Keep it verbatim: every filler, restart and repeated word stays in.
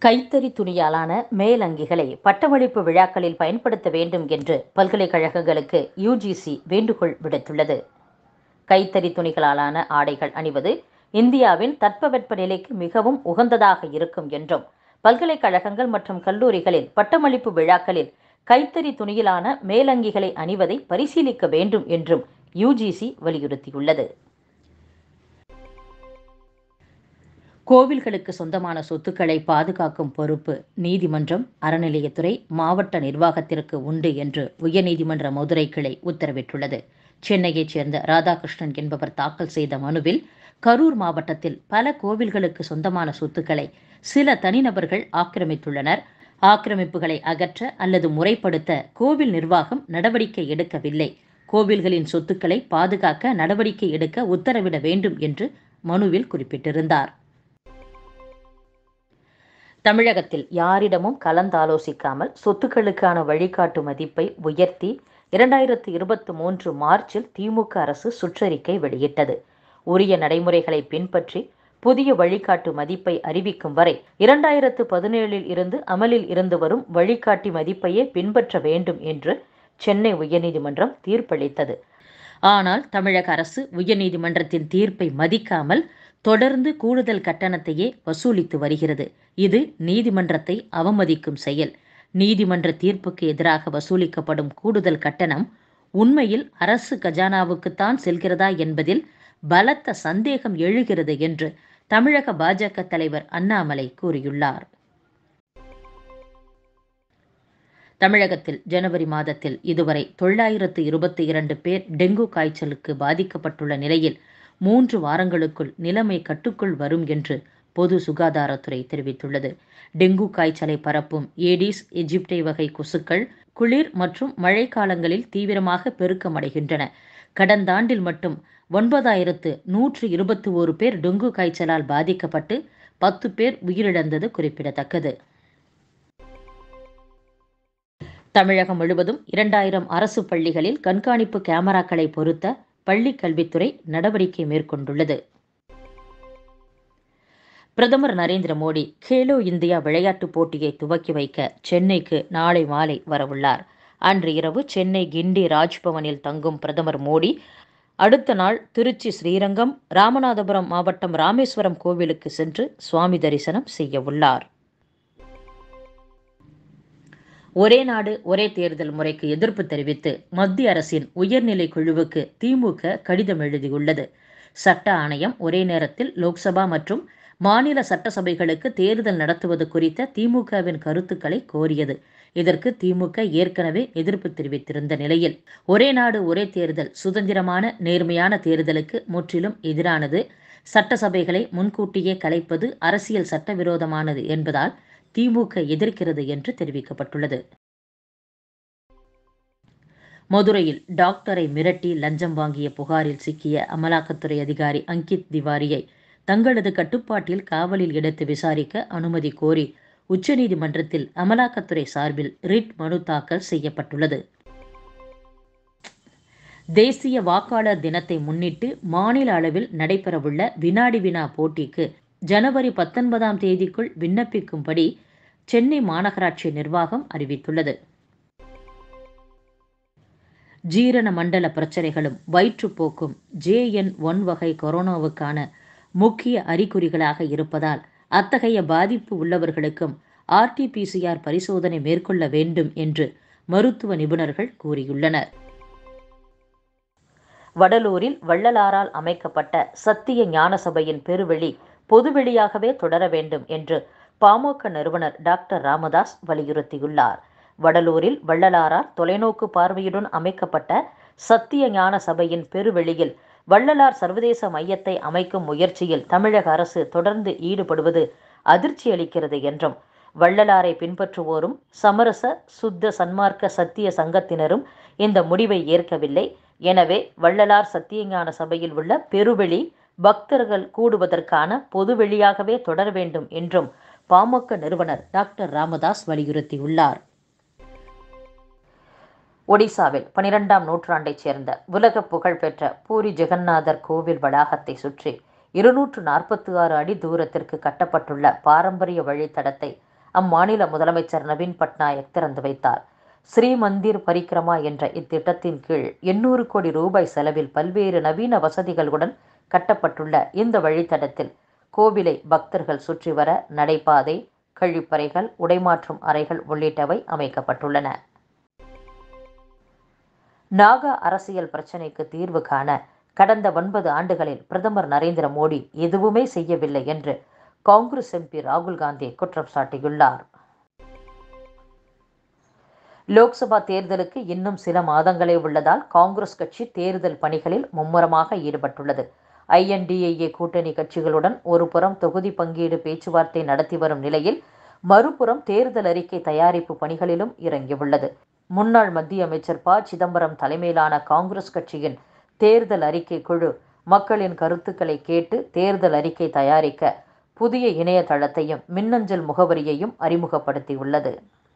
கைத்தறி துணியாலான மேலங்கிகளை பட்டமளிப்பு விழாக்களில் பயன்படுத்த வேண்டும் என்று பல்கலைக்கழகங்களுக்கு யுஜிசி வேண்டுகோள் விடுத்துள்ளது. கைத்தறி துணிகளாலான ஆடைகள் அணிவது இந்தியாவின் தட்பவெட்ப நிலைக்கு மிகவும் உகந்ததாக இருக்கும் என்றும், பல்கலைக்கழகங்கள் மற்றும் கல்லூரிகளில் பட்டமளிப்பு விழாக்களில் கைத்தறி துணியிலான மேலங்கிகளை அணிவதை பரிசீலிக்க வேண்டும் என்றும் யுஜிசி வலியுறுத்தியுள்ளது. கோவில்களுக்கு சொந்தமான சொத்துக்களை பாதுகாக்கும் பொறுப்பு நீதிமன்றம், அறநிலையத்துறை, மாவட்ட நிர்வாகத்திற்கு உண்டு என்று உயர்நீதிமன்ற மதுரை கிளை உத்தரவிட்டுள்ளது. சென்னையைச் சேர்ந்த ராதாகிருஷ்ணன் என்பவர் தாக்கல் செய்த மனுவில், கரூர் மாவட்டத்தில் பல கோவில்களுக்கு சொந்தமான சொத்துக்களை சில தனிநபர்கள் ஆக்கிரமித்துள்ளனர். ஆக்கிரமிப்புகளை அகற்ற அல்லது முறைப்படுத்த கோவில் நிர்வாகம் நடவடிக்கை எடுக்கவில்லை. கோவில்களின் சொத்துக்களை பாதுகாக்க நடவடிக்கை எடுக்க உத்தரவிட வேண்டும் என்று மனுவில் குறிப்பிட்டிருந்தார். தமிழகத்தில் யாரிடமும் கலந்தாலோசிக்காமல் சொத்துக்களுக்கான வழிகாட்டு மதிப்பை உயர்த்தி இரண்டாயிரத்து இருபத்தி மூன்று மார்ச்சில் திமுக அரசு சுற்றறிக்கை வெளியிட்டது. உரிய நடைமுறைகளை பின்பற்றி புதிய வழிகாட்டு மதிப்பை அறிவிக்கும் வரை இரண்டாயிரத்து பதினேழில் இருந்து அமலில் இருந்து வரும் வழிகாட்டி மதிப்பையே பின்பற்ற வேண்டும் என்று சென்னை உயர்நீதிமன்றம் தீர்ப்பளித்தது. ஆனால் தமிழக அரசு உயர்நீதிமன்றத்தின் தீர்ப்பை மதிக்காமல் தொடர்ந்து கூடுதல் கட்டணத்தையே வசூலித்து வருகிறது. இது நீதிமன்றத்தை அவமதிக்கும் செயல். நீதிமன்ற தீர்ப்புக்கு எதிராக வசூலிக்கப்படும் கூடுதல் கட்டணம் உண்மையில் அரசு கஜானாவுக்குத்தான் செல்கிறதா என்பதில் பலத்த சந்தேகம் எழுகிறது என்று தமிழக பாஜக தலைவர் அண்ணாமலை கூறியுள்ளார். தமிழகத்தில் ஜனவரி மாதத்தில் இதுவரை தொள்ளாயிரத்து இருபத்தி இரண்டு பேர் டெங்கு காய்ச்சலுக்கு பாதிக்கப்பட்டுள்ள நிலையில் மூன்று வாரங்களுக்குள் நிலைமை கட்டுக்குள் வரும் என்று பொது சுகாதாரத்துறை தெரிவித்துள்ளது. டெங்கு காய்ச்சலை பரப்பும் ஏடிஸ் எஜிப்டை வகை கொசுக்கள் குளிர் மற்றும் மழைக்காலங்களில் தீவிரமாக பெருக்கமடைகின்றன. கடந்த ஆண்டில் மட்டும் ஒன்பதாயிரத்து நூற்று இருபத்தி ஓரு பேர் டெங்கு காய்ச்சலால் பாதிக்கப்பட்டு பத்து பேர் உயிரிழந்தது குறிப்பிடத்தக்கது. தமிழகம் முழுவதும் இரண்டாயிரம் அரசு பள்ளிகளில் கண்காணிப்பு கேமராக்களை பொருத்த பள்ளி கல்வித்துறை நடவடிக்கை மேற்கொண்டுள்ளது. பிரதமர் நரேந்திர மோடி கேலோ இந்தியா விளையாட்டுப் போட்டியை துவக்கி வைக்க சென்னைக்கு நாளை மாலை வரவுள்ளார். அன்று இரவு சென்னை கிண்டி ராஜ்பவனில் தங்கும் பிரதமர் மோடி அடுத்த நாள் திருச்சி ஸ்ரீரங்கம், ராமநாதபுரம் மாவட்டம் ராமேஸ்வரம் கோவிலுக்கு சென்று சுவாமி தரிசனம் செய்ய உள்ளார். ஒரே நாடு ஒரே தேர்தல் முறைக்கு எதிர்ப்பு தெரிவித்து மத்திய அரசின் உயர்நிலை குழுவுக்கு திமுக கடிதம் எழுதியுள்ளது. சட்ட ஆணையம் ஒரே நேரத்தில் லோக்சபா மற்றும் மாநில சட்டசபைகளுக்கு தேர்தல் நடத்துவது குறித்த திமுகவின் கருத்துக்களை கோரியது. இதற்கு திமுக ஏற்கனவே எதிர்ப்பு தெரிவித்திருந்த நிலையில், ஒரே நாடு ஒரே தேர்தல் சுதந்திரமான நேர்மையான தேர்தலுக்கு முற்றிலும் எதிரானது, சட்டசபைகளை முன்கூட்டியே கலைப்பது அரசியல் சட்டவிரோதமானது என்பதால் திமுக எதிர்க்கிறது என்று தெரிவிக்கப்பட்டுள்ளது. மதுரையில் டாக்டரை மிரட்டி லஞ்சம் வாங்கிய புகாரில் சிக்கிய அமலாக்கத்துறை அதிகாரி அங்கித் திவாரியை தங்களது கட்டுப்பாட்டில் காவலில் எடுத்து விசாரிக்க அனுமதி கோரி உச்சநீதிமன்றத்தில் அமலாக்கத்துறை சார்பில் ரிட் மனு தாக்கல் செய்யப்பட்டுள்ளது. தேசிய வாக்காளர் தினத்தை முன்னிட்டு மாநில அளவில் நடைபெறவுள்ள வினாடி வினா போட்டிக்கு ஜனவரி பத்தொன்பதாம் தேதிக்குள் விண்ணப்பிக்கும்படி சென்னை மாநகராட்சி நிர்வாகம் அறிவித்துள்ளது. ஜீரண மண்டல பிரச்சனைகளும் வயிற்றுப்போக்கும் ஜே என் ஒன் வகை கொரோனாவுக்கான முக்கிய அறிகுறிகளாக இருப்பதால் அத்தகைய பாதிப்பு உள்ளவர்களுக்கும் R T P C R பரிசோதனை மேற்கொள்ள வேண்டும் என்று மருத்துவ நிபுணர்கள் கூறியுள்ளனர். வடலூரில் வள்ளலாரால் அமைக்கப்பட்ட சத்திய ஞான சபையின் பெருவெளி பொதுவெளியாகவே தொடர வேண்டும் என்று பாமக நிறுவனர் டாக்டர் ராமதாஸ் வலியுறுத்தியுள்ளார். வடலூரில் வள்ளலாரால் தொலைநோக்கு பார்வையுடன் அமைக்கப்பட்ட சத்திய ஞான சபையின் பெருவெளியில் வள்ளலார் சர்வதேச மையத்தை அமைக்கும் முயற்சியில் தமிழக அரசு தொடர்ந்து ஈடுபடுவது அதிர்ச்சி அளிக்கிறது என்றும், வள்ளலாரை பின்பற்றுவோரும் சமரச சுத்த சன்மார்க்க சத்திய சங்கத்தினரும் இந்த முடிவை ஏற்கவில்லை. எனவே வள்ளலார் சத்தியஞான சபையில் உள்ள பெருவெளி பக்தர்கள் கூடுவதற்கான பொதுவெளியாகவே தொடர வேண்டும் என்றும் பாமக நிறுவனர் டாக்டர் ராமதாஸ் வலியுறுத்தியுள்ளார். ஒடிசாவில் பனிரெண்டாம் நூற்றாண்டைச் சேர்ந்த உலக புகழ்பெற்ற பூரி ஜெகநாதர் கோவில் வளாகத்தை சுற்றி இருநூற்று நாற்பத்தி ஆறு அடி தூரத்திற்கு கட்டப்பட்டுள்ள பாரம்பரிய வழித்தடத்தை அம்மாநில முதலமைச்சர் நவீன் பட்நாயக் திறந்து வைத்தார். ஸ்ரீ மந்திர் பரிக்ரமா என்ற இத்திட்டத்தின் கீழ் எண்ணூறு கோடி ரூபாய் செலவில் பல்வேறு நவீன வசதிகளுடன் கட்டப்பட்டுள்ள இந்த வழித்தடத்தில் கோவிலை பக்தர்கள் சுற்றி வர நடைபாதை, கழிப்பறைகள், உடைமாற்றும் அறைகள் உள்ளிட்டவை அமைக்கப்பட்டுள்ளன. நாகா அரசியல் பிரச்சினைக்கு தீர்வு காண கடந்த ஒன்பது ஆண்டுகளில் பிரதமர் நரேந்திர மோடி எதுவுமே செய்யவில்லை என்று காங்கிரஸ் எம்பி ராகுல் காந்தி குற்றம் சாட்டியுள்ளார். லோக்சபா தேர்தலுக்கு இன்னும் சில மாதங்களே உள்ளதால் காங்கிரஸ் கட்சி தேர்தல் பணிகளில் மும்முரமாக ஈடுபட்டுள்ளது. ஐ என் டி ஏ ஏ கூட்டணி கட்சிகளுடன் ஒருபுறம் தொகுதி பங்கீடு பேச்சுவார்த்தை நடத்தி வரும் நிலையில் மறுபுறம் தேர்தல் அறிக்கை தயாரிப்பு பணிகளிலும் இறங்கியுள்ளது. முன்னாள் மத்திய அமைச்சர் ப சிதம்பரம் தலைமையிலான காங்கிரஸ் கட்சியின் தேர்தல் அறிக்கை குழு மக்களின் கருத்துக்களை கேட்டு தேர்தல் அறிக்கை தயாரிக்க புதிய இணையதளத்தையும் மின்னஞ்சல் முகவரியையும் அறிமுகப்படுத்தியுள்ளது.